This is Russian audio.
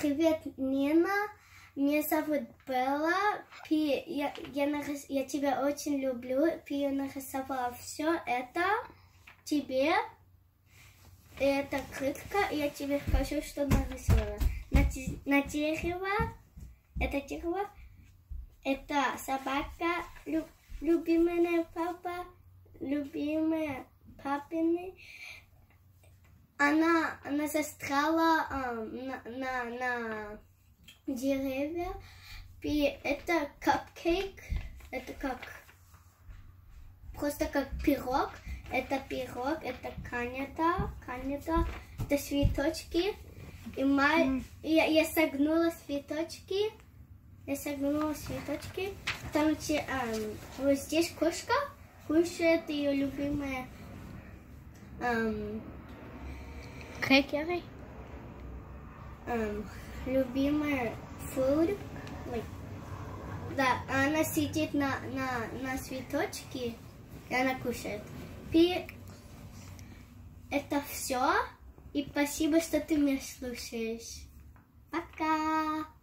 Привет, Нина. Меня зовут Белла. Я тебя очень люблю. Я нарисовала все это тебе. Это крытка. Я тебе скажу, что нарисовала. На дерево. Это дерево. Это собака. Любимая папа. Любимая папины. Она застряла на деревья. И это капкейк. Это просто как пирог. Это пирог. Это канета. Это цветочки. И я согнула цветочки. Там вот здесь кошка кушает ее любимая крекеры. Любимая food. Да, она сидит на цветочке и она кушает. И это все. И спасибо, что ты меня слушаешь. Пока!